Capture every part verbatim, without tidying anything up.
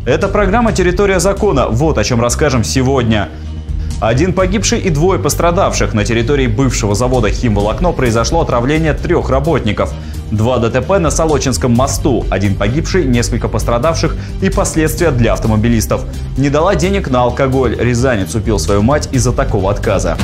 Это программа «Территория закона». Вот о чем расскажем сегодня. Один погибший и двое пострадавших. На территории бывшего завода «Химволокно» произошло отравление трех работников. Два ДТП на Солочинском мосту. Один погибший, несколько пострадавших и последствия для автомобилистов. Не дала денег на алкоголь. Рязанец убил свою мать из-за такого отказа.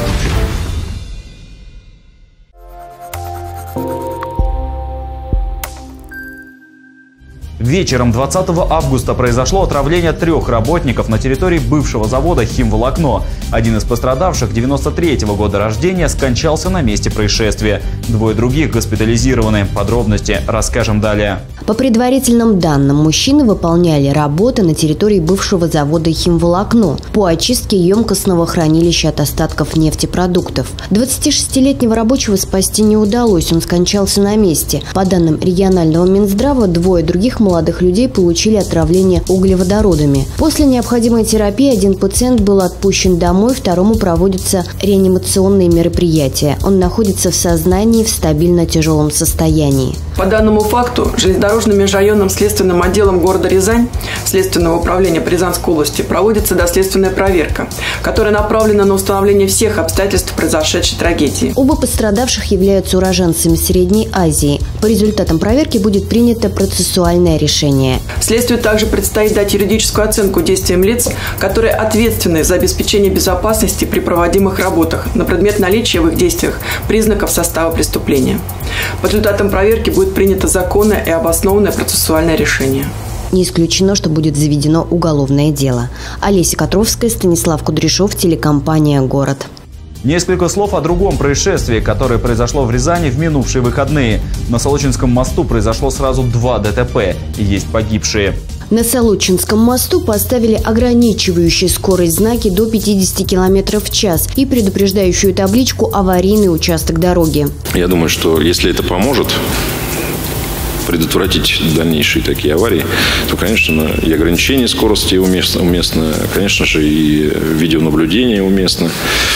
Вечером двадцатого августа произошло отравление трех работников на территории бывшего завода «Химволокно». Один из пострадавших, девяносто третьего года рождения, скончался на месте происшествия. Двое других госпитализированы. Подробности расскажем далее. По предварительным данным, мужчины выполняли работы на территории бывшего завода «Химволокно» по очистке емкостного хранилища от остатков нефтепродуктов. двадцатишестилетнего рабочего спасти не удалось, он скончался на месте. По данным регионального Минздрава, двое других молодых людей получили отравление углеводородами. После необходимой терапии один пациент был отпущен домой, второму проводятся реанимационные мероприятия. Он находится в сознании в стабильно тяжелом состоянии. По данному факту железнодорожным межрайонным следственным отделом города Рязань Следственного управления по Рязанской области проводится доследственная проверка, которая направлена на установление всех обстоятельств произошедшей трагедии. Оба пострадавших являются уроженцами Средней Азии. По результатам проверки будет принято процессуальное решение. Следствию также предстоит дать юридическую оценку действиям лиц, которые ответственны за обеспечение безопасности при проводимых работах на предмет наличия в их действиях признаков состава преступления. По результатам проверки будет принято законное и обоснованное процессуальное решение. Не исключено, что будет заведено уголовное дело. Олеся Котровская, Станислав Кудряшов, телекомпания «Город». Несколько слов о другом происшествии, которое произошло в Рязани в минувшие выходные. На Солочинском мосту произошло сразу два ДТП и есть погибшие. На Солочинском мосту поставили ограничивающие скорость знаки до пятидесяти километров в час и предупреждающую табличку «Аварийный участок дороги». Я думаю, что если это поможет предотвратить дальнейшие такие аварии, то, конечно, и ограничение скорости уместно, уместно, конечно же, и видеонаблюдение уместно,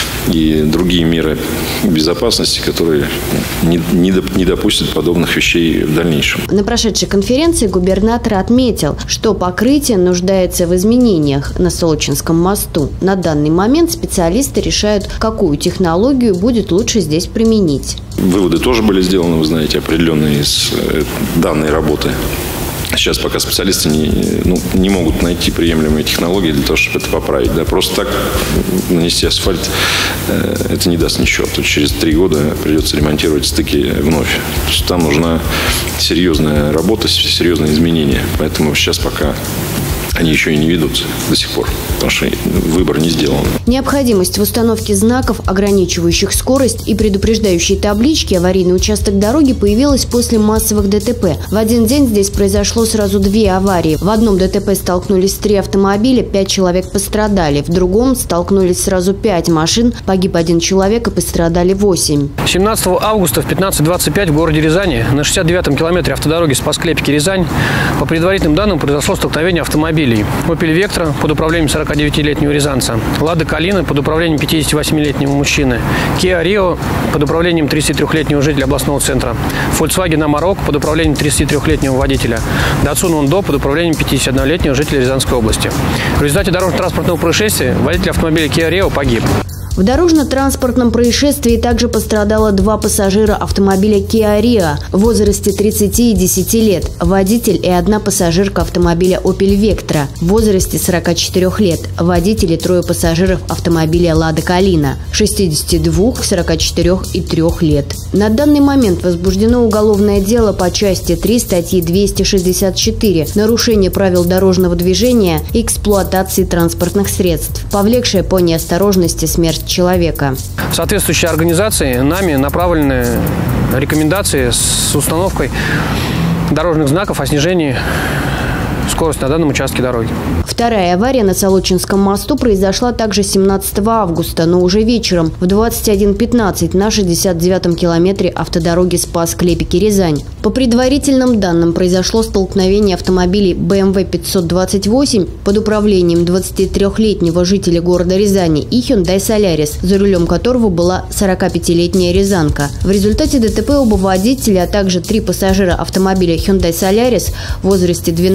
и другие меры безопасности, которые не, не, не допустят подобных вещей в дальнейшем. На прошедшей конференции губернатор отметил, что покрытие нуждается в изменениях на Солочинском мосту. На данный момент специалисты решают, какую технологию будет лучше здесь применить. Выводы тоже были сделаны, вы знаете, определенные из данной работы. Сейчас пока специалисты не, ну, не могут найти приемлемые технологии для того, чтобы это поправить. Да? Просто так нанести асфальт э, это не даст ничего. То есть через три года придется ремонтировать стыки вновь. То есть там нужна серьезная работа, серьезные изменения. Поэтому сейчас пока они еще и не ведутся до сих пор, потому что выбор не сделан. Необходимость в установке знаков, ограничивающих скорость и предупреждающей таблички «Аварийный участок дороги» появилась после массовых ДТП. В один день здесь произошло сразу две аварии. В одном ДТП столкнулись три автомобиля, пять человек пострадали. В другом столкнулись сразу пять машин, погиб один человек и пострадали восемь. семнадцатого августа в пятнадцать двадцать пять в городе Рязани на шестьдесят девятом километре автодороги Спас-Клепики-Рязань по предварительным данным произошло столкновение автомобилей. Opel Vectra под управлением сорокадевятилетнего рязанца, Lada Kalina под управлением пятидесятивосьмилетнего мужчины, Kia Rio под управлением тридцатитрёхлетнего жителя областного центра, Volkswagen Amarok под управлением тридцатитрёхлетнего водителя, Datsun Undo под управлением пятидесятиоднолетнего жителя Рязанской области. В результате дорожно-транспортного происшествия водитель автомобиля Kia Rio погиб. В дорожно-транспортном происшествии также пострадало два пассажира автомобиля Kia Rio в возрасте тридцати и десяти лет, водитель и одна пассажирка автомобиля Opel Vectra в возрасте сорока четырёх лет, водитель и трое пассажиров автомобиля Lada Kalina шестидесяти двух, сорока четырёх и трёх лет. На данный момент возбуждено уголовное дело по части три статьи двести шестьдесят четыре «Нарушение правил дорожного движения и эксплуатации транспортных средств», повлекшее по неосторожности смерть человека. Соответствующей организации нами направлены рекомендации с установкой дорожных знаков о снижении скорость на данном участке дороги. Вторая авария на Солочинском мосту произошла также семнадцатого августа, но уже вечером в двадцать один пятнадцать на шестьдесят девятом километре автодороги Спас-Клепики-Рязань. По предварительным данным, произошло столкновение автомобилей бэ эм вэ пятьсот двадцать восемь под управлением двадцатитрёхлетнего жителя города Рязани и Hyundai Solaris, за рулем которого была сорокапятилетняя рязанка. В результате ДТП оба водителя, а также три пассажира автомобиля Hyundai Solaris в возрасте двенадцати,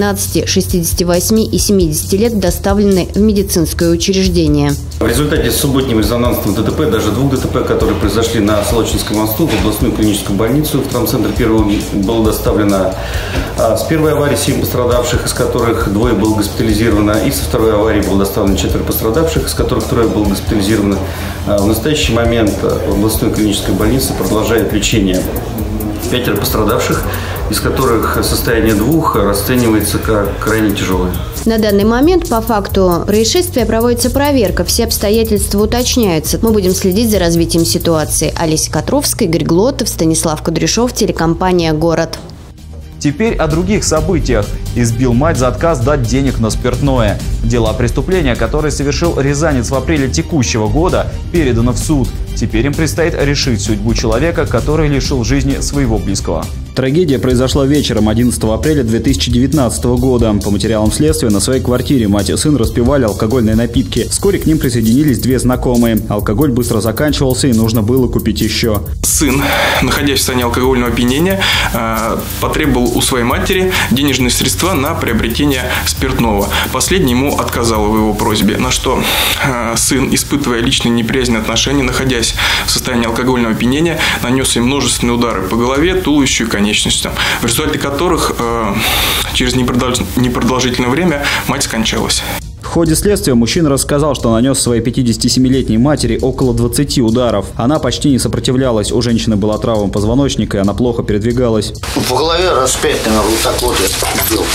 люди шестидесяти восьми и семидесяти лет доставлены в медицинское учреждение. В результате субботнего резонансного ДТП, даже двух ДТП, которые произошли на Солочинском мосту, в областную клиническую больницу, в травмцентр первого было доставлено а, с первой аварии семь пострадавших, из которых двое было госпитализировано, и со второй аварии было доставлено четверо пострадавших, из которых трое было госпитализировано. А, в настоящий момент в областной клинической больнице продолжает лечение пятеро пострадавших, из которых состояние двух расценивается как крайне тяжелое. На данный момент по факту происшествия проводится проверка, все обстоятельства уточняются. Мы будем следить за развитием ситуации. Олеся Котровская, Игорь Глотов, Станислав Кудряшов, телекомпания «Город». Теперь о других событиях. Избил мать за отказ дать денег на спиртное. Дело о преступлении, которое совершил рязанец в апреле текущего года, передано в суд. Теперь им предстоит решить судьбу человека, который лишил жизни своего близкого. Трагедия произошла вечером одиннадцатого апреля две тысячи девятнадцатого года. По материалам следствия, на своей квартире мать и сын распивали алкогольные напитки. Вскоре к ним присоединились две знакомые. Алкоголь быстро заканчивался, и нужно было купить еще. Сын, находясь в состоянии алкогольного опьянения, потребовал у своей матери денежные средства на приобретение спиртного. Последний ему отказал в его просьбе, на что сын, испытывая личные неприязненные отношения, находясь в состоянии алкогольного опьянения, нанес им множественные удары по голове, туловищу и конечностям, в результате которых э, через непродолжительное время мать скончалась. В ходе следствия мужчина рассказал, что нанес своей пятидесятисемилетней матери около двадцати ударов. Она почти не сопротивлялась. У женщины была травма позвоночника, и она плохо передвигалась. По голове раз пять, наверное, вот так вот я бил.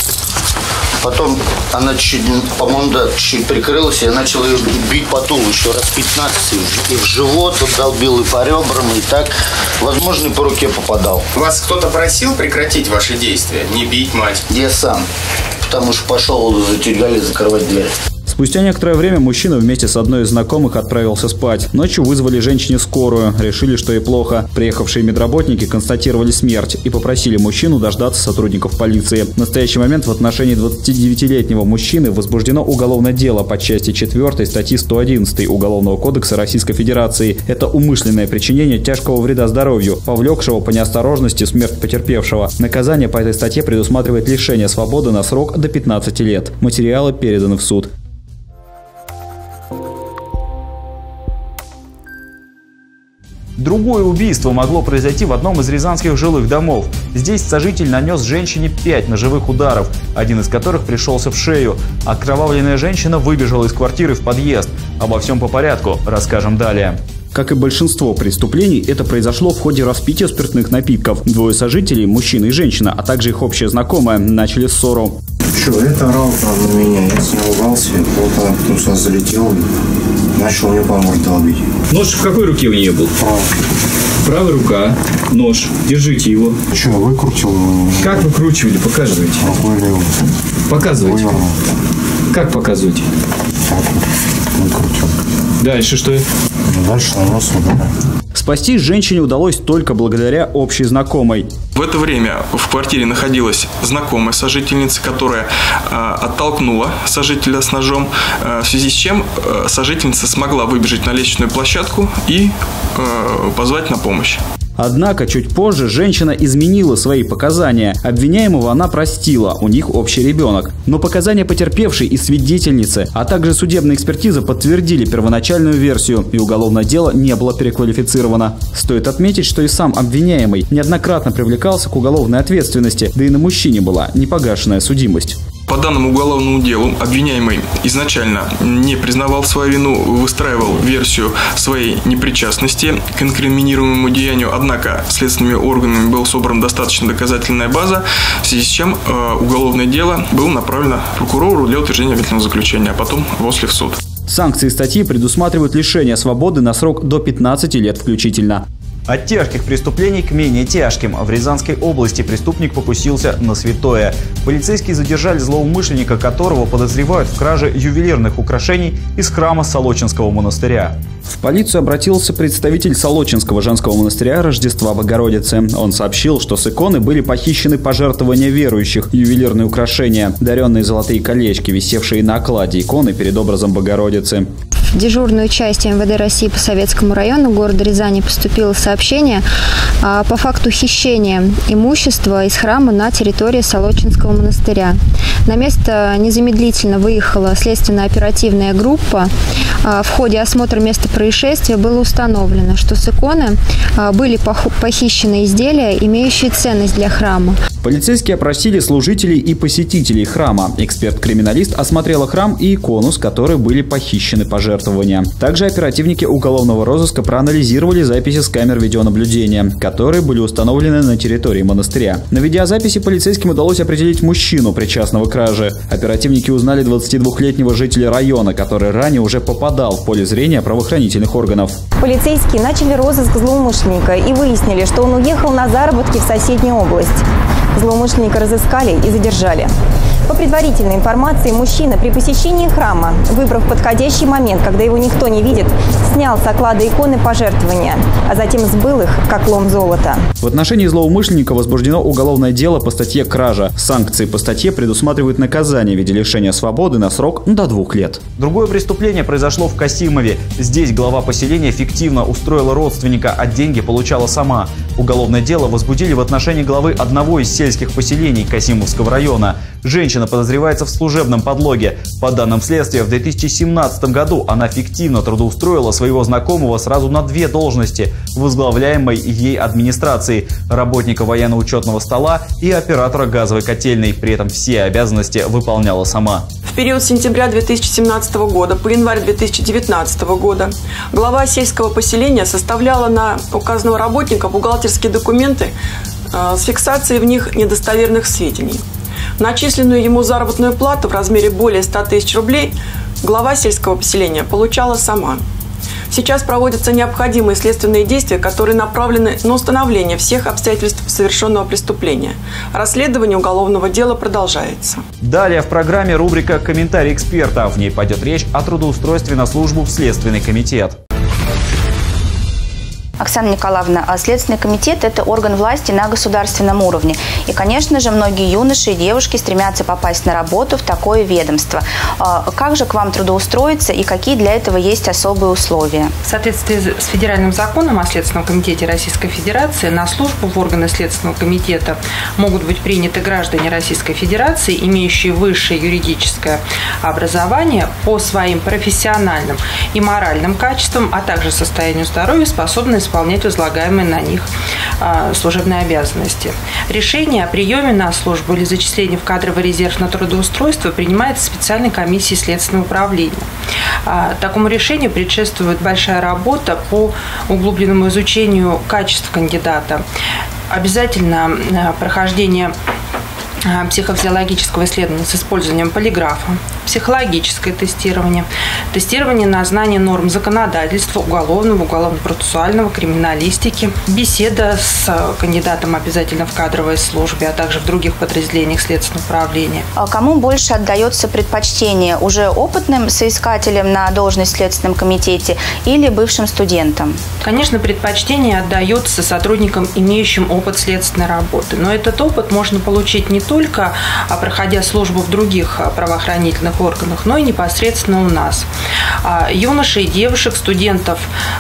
Потом она чуть, по-моему, да, чуть прикрылась, и я начал ее бить по туловищу раз пятнадцать, и в живот долбил, и по ребрам, и так, возможно, и по руке попадал. Вас кто-то просил прекратить ваши действия, не бить мать? Я сам, потому что пошел за тюрьгали закрывать дверь. Спустя некоторое время мужчина вместе с одной из знакомых отправился спать. Ночью вызвали женщине скорую, решили, что ей плохо. Приехавшие медработники констатировали смерть и попросили мужчину дождаться сотрудников полиции. В настоящий момент в отношении двадцатидевятилетнего мужчины возбуждено уголовное дело по части четвёртой статьи сто одиннадцать Уголовного кодекса Российской Федерации. Это умышленное причинение тяжкого вреда здоровью, повлекшего по неосторожности смерть потерпевшего. Наказание по этой статье предусматривает лишение свободы на срок до пятнадцати лет. Материалы переданы в суд. Другое убийство могло произойти в одном из рязанских жилых домов. Здесь сожитель нанес женщине пять ножевых ударов, один из которых пришелся в шею. Окровавленная женщина выбежала из квартиры в подъезд. Обо всем по порядку, расскажем далее. Как и большинство преступлений, это произошло в ходе распития спиртных напитков. Двое сожителей, мужчина и женщина, а также их общая знакомая, начали ссору. Что, это орал на меня, я с ним ругался, вот она потом сюда залетела и начал мне по морде долбить. Нож в какой руке у нее был? Правая. Правая рука, нож, держите его. Что, выкрутил его? Как выкручивали, показывайте. Вылил. Показывайте. Вывернул. Как показывайте? Так вот, выкрутил. Дальше что? Дальше нанес удары. Спасти женщине удалось только благодаря общей знакомой. В это время в квартире находилась знакомая сожительница, которая э, оттолкнула сожителя с ножом, э, в связи с чем э, сожительница смогла выбежать на лестничную площадку и э, позвать на помощь. Однако чуть позже женщина изменила свои показания. Обвиняемого она простила, у них общий ребенок. Но показания потерпевшей и свидетельницы, а также судебная экспертиза подтвердили первоначальную версию, и уголовное дело не было переквалифицировано. Стоит отметить, что и сам обвиняемый неоднократно привлекался к уголовной ответственности, да и на мужчине была непогашенная судимость. По данному уголовному делу обвиняемый изначально не признавал свою вину, выстраивал версию своей непричастности к инкриминируемому деянию, однако следственными органами была собрана достаточно доказательная база, в связи с чем э, уголовное дело было направлено прокурору для утверждения обвинительного заключения, а потом после в суд. Санкции статьи предусматривают лишение свободы на срок до пятнадцати лет включительно. От тяжких преступлений к менее тяжким. В Рязанской области преступник покусился на святое. Полицейские задержали злоумышленника, которого подозревают в краже ювелирных украшений из храма Солочинского монастыря. В полицию обратился представитель Солочинского женского монастыря Рождества Богородицы. Он сообщил, что с иконы были похищены пожертвования верующих, ювелирные украшения, даренные золотые колечки, висевшие на окладе иконы перед образом Богородицы. в дежурную часть эм вэ дэ России по Советскому району города Рязани поступило сообщение по факту хищения имущества из храма на территории Солочинского монастыря. На место незамедлительно выехала следственно-оперативная группа. В ходе осмотра места происшествия было установлено, что с иконы были похищены изделия, имеющие ценность для храма. Полицейские опросили служителей и посетителей храма. Эксперт-криминалист осмотрела храм и икону, с которой были похищены пожертвования. Также оперативники уголовного розыска проанализировали записи с камер видеонаблюдения, которые были установлены на территории монастыря. На видеозаписи полицейским удалось определить мужчину, причастного к краже. Оперативники узнали двадцатидвухлетнего жителя района, который ранее уже попадал в поле зрения правоохранительных органов. Полицейские начали розыск злоумышленника и выяснили, что он уехал на заработки в соседнюю область. Злоумышленника разыскали и задержали. По предварительной информации, мужчина при посещении храма, выбрав подходящий момент, когда его никто не видит, снял с оклада иконы пожертвования, а затем сбыл их, как лом золота. В отношении злоумышленника возбуждено уголовное дело по статье «Кража». Санкции по статье предусматривают наказание в виде лишения свободы на срок до двух лет. Другое преступление произошло в Касимове. Здесь глава поселения фиктивно устроила родственника, а деньги получала сама. Уголовное дело возбудили в отношении главы одного из сельских поселений Касимовского района. Женщина подозревается в служебном подлоге. По данным следствия, в две тысячи семнадцатом году она фиктивно трудоустроила своего знакомого сразу на две должности, возглавляемой ей администрацией, работника военно-учетного стола и оператора газовой котельной. При этом все обязанности выполняла сама. В период с сентября две тысячи семнадцатого года по январь две тысячи девятнадцатого года глава сельского поселения составляла на указанного работника бухгалтерские документы э, с фиксацией в них недостоверных сведений. Начисленную ему заработную плату в размере более ста тысяч рублей глава сельского поселения получала сама. Сейчас проводятся необходимые следственные действия, которые направлены на установление всех обстоятельств совершенного преступления. Расследование уголовного дела продолжается. Далее в программе рубрика «Комментарий эксперта». В ней пойдет речь о трудоустройстве на службу в Следственный комитет. Оксана Николаевна, Следственный комитет – это орган власти на государственном уровне. И, конечно же, многие юноши и девушки стремятся попасть на работу в такое ведомство. Как же к вам трудоустроиться и какие для этого есть особые условия? В соответствии с федеральным законом о Следственном комитете Российской Федерации на службу в органы Следственного комитета могут быть приняты граждане Российской Федерации, имеющие высшее юридическое образование, по своим профессиональным и моральным качествам, а также состоянию здоровья, способные исполнять возлагаемые на них э, служебные обязанности. Решение о приеме на службу или зачислении в кадровый резерв на трудоустройство принимается специальной комиссией Следственного управления. Э, такому решению предшествует большая работа по углубленному изучению качеств кандидата. Обязательно э, прохождение психофизиологического исследования с использованием полиграфа, психологическое тестирование, тестирование на знание норм законодательства, уголовного, уголовно-процессуального, криминалистики, беседа с кандидатом обязательно в кадровой службе, а также в других подразделениях Следственного управления. А кому больше отдается предпочтение? Уже опытным соискателям на должность в Следственном комитете или бывшим студентам? Конечно, предпочтение отдается сотрудникам, имеющим опыт следственной работы. Но этот опыт можно получить не только проходя службу в других правоохранительных органах, но и непосредственно у нас. Юношей и девушек, студентов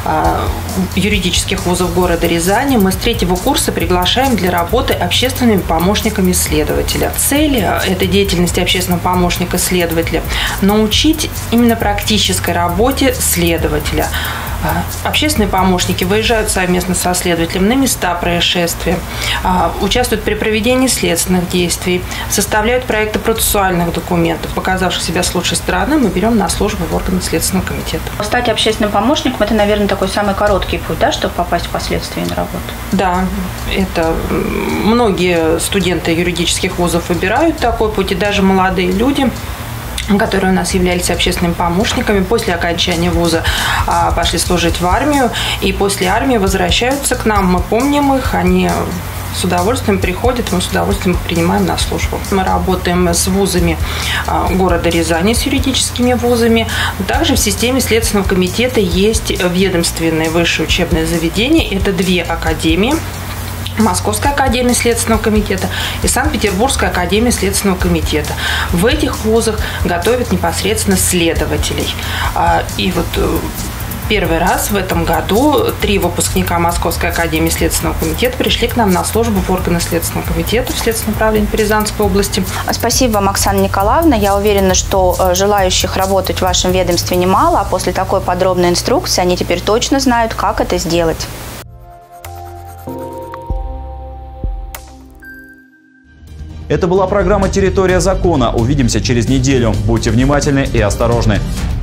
юридических вузов города Рязани мы с третьего курса приглашаем для работы общественными помощниками следователя. Цель этой деятельности общественного помощника следователя – научить именно практической работе следователя. Общественные помощники выезжают совместно со следователем на места происшествия, участвуют при проведении следственных действий, составляют проекты процессуальных документов. Показавших себя с лучшей стороны, мы берем на службу в органы Следственного комитета. Стать общественным помощником – это, наверное, такой самый короткий путь, да, чтобы попасть впоследствии на работу? Да, это многие студенты юридических вузов выбирают такой путь, и даже молодые люди, которые у нас являлись общественными помощниками, после окончания вуза а, пошли служить в армию, и после армии возвращаются к нам. Мы помним их, они с удовольствием приходят, мы с удовольствием их принимаем на службу. Мы работаем с вузами а, города Рязани, с юридическими вузами. Также в системе Следственного комитета есть ведомственные высшие учебные заведения. Это две академии. Московской академии Следственного комитета и Санкт-Петербургской академии Следственного комитета. В этих вузах готовят непосредственно следователей. И вот первый раз в этом году три выпускника Московской академии Следственного комитета пришли к нам на службу в органы Следственного комитета в Следственном управлении по Рязанской области. Спасибо вам, Оксана Николаевна. Я уверена, что желающих работать в вашем ведомстве немало, а после такой подробной инструкции они теперь точно знают, как это сделать. Это была программа «Территория закона». Увидимся через неделю. Будьте внимательны и осторожны.